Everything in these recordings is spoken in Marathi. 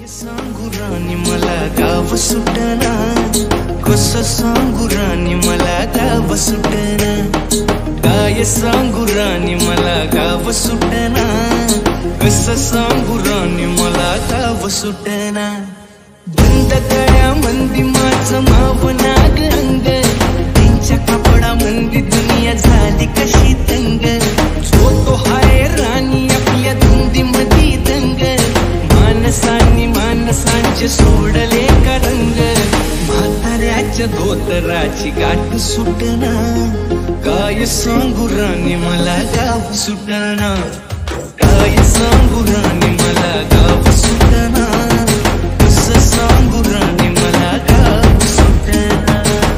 सांगू राणी मला गाव सुटना, कसं सांगू राणी मला गाव सुटना, काय सांगू राणी मला गाव सुटना, कसं सांगू राणी मला गाव सुटना। बंद गळ्या मंदी माझं माव नाग अंग, त्यांच्या कपडा मंदी दुनिया झाली कशी तंग, जो तो हाय राणी आपल्या धुंदी मधी दंग, मानसांनी मानसांचे सोडले का रंग, म्हाताऱ्याच्या धोतराची गाठ सुटना, काय सांगू राणी मला गाव सुटना, काय सांगू राणी मला गाव सुटना, कसं सांगू राणी मला गाव सुटना।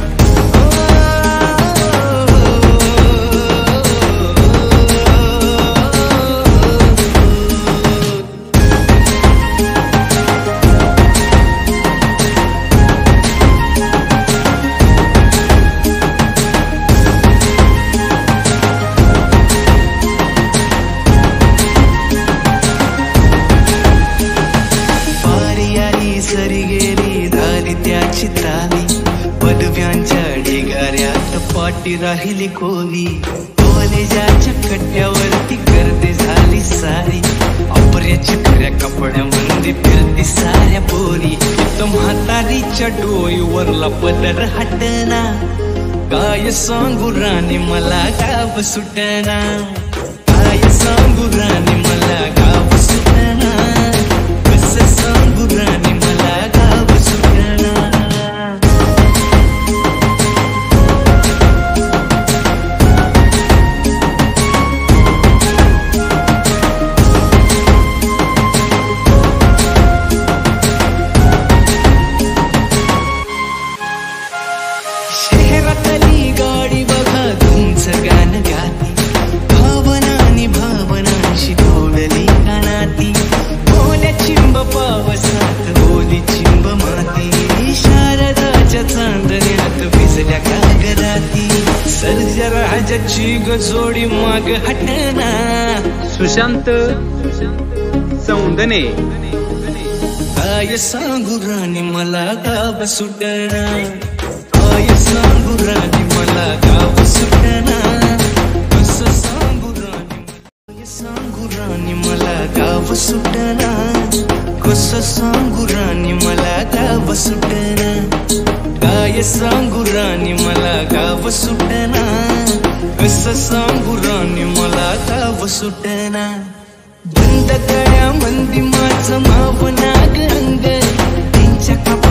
सरी गेली झाली त्याची ताली, पदव्यांच्या ढिगाऱ्यात पाठी राहिली कोली, कॉलेजाच्या कट्ट्यावरती गर्दी झाली सारी, अपऱ्याच्या खऱ्या कपड्यामध्ये फिरती साऱ्या पोरी, इथं म्हातारीच्या डोईवरला पदर हटना, काय सांगू राणी मला गाव सुटना, काय सांगू राणी मला गाव सुटना, कसं सांगू राणी मला गाव सुटना। शहरातली गाडी बघा तुमचं गाण गाती, भावनानी भावनांशी तोडली कानाती, बोल्या चिंब पावसात बोली चिंब माती, शारदाच्या चांदण्यात भिजल्या कागदाती, सर्जराजाची गजोडी माग हटना, सुशांत सौंदने। काय सांगू राणी मला गाव सुटना, काय सांगू राणी मला गाव सुटना, कसं सांगू राणी, काय सांगू राणी मला गाव सुटना, कसं सांगू राणी मला गाव सुटना, काय सांगू राणी मला गाव सुटना, कसं सांगू राणी मला गाव सुटना। बंद गळ्या मंदी माझं माव नाग